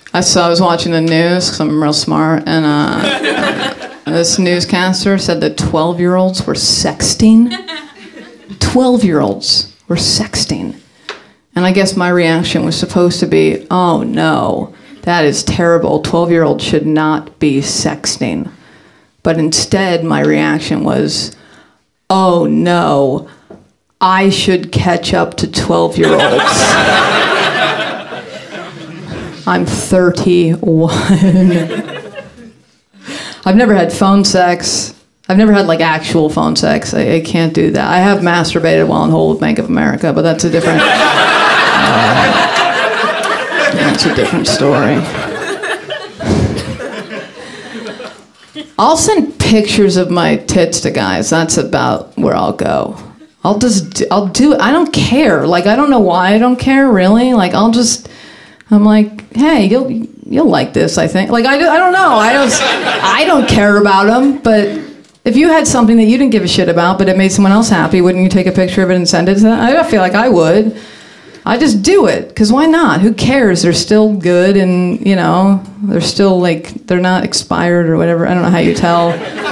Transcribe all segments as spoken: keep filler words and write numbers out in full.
I saw, I was watching the news because I'm real smart, and uh, this newscaster said that twelve-year-olds were sexting. twelve-year-olds were sexting. And I guess my reaction was supposed to be, oh no, that is terrible. twelve-year-olds should not be sexting. But instead, my reaction was, oh no, I should catch up to twelve-year-olds. I'm thirty-one. I've never had phone sex. I've never had, like, actual phone sex. I, I can't do that. I have masturbated while on hold with Bank of America, but that's a different... Uh, that's a different story. I'll send pictures of my tits to guys. That's about where I'll go. I'll just, do, I'll do it. I don't care. Like, I don't know why I don't care, really. Like, I'll just... I'm like, hey, you'll you'll like this, I think. Like, I, I don't know. I don't, I don't care about them, but if you had something that you didn't give a shit about, but it made someone else happy, wouldn't you take a picture of it and send it to them? I feel like I would. I just do it, because why not? Who cares? They're still good, and, you know, they're still, like, they're not expired or whatever. I don't know how you tell.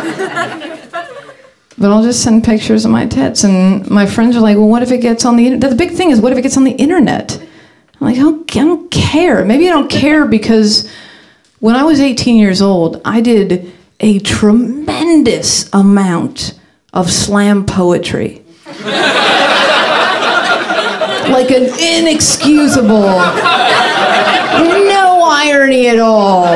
But I'll just send pictures of my tits, and my friends are like, well, what if it gets on the internet? The big thing is, what if it gets on the internet? I'm like, I don't, I don't care. Maybe I don't care because when I was eighteen years old, I did a tremendous amount of slam poetry. Like an inexcusable, no irony at all,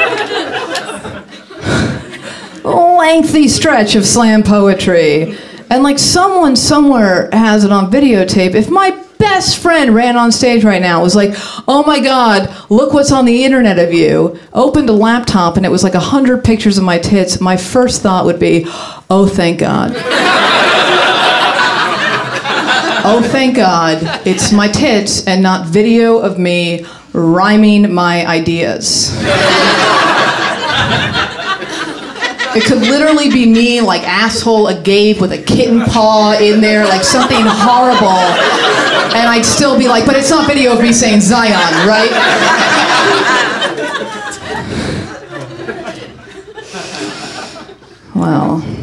lengthy stretch of slam poetry. And like someone somewhere has it on videotape. If my best friend ran on stage right now, was like, oh my God, look what's on the internet of you, opened a laptop and it was like a hundred pictures of my tits, my first thought would be, oh, thank God. Oh, thank God, it's my tits and not video of me rhyming my ideas. It could literally be me, like, asshole agape with a kitten paw in there, like something horrible. And I'd still be like, but it's not video of me saying Zion, right? Well...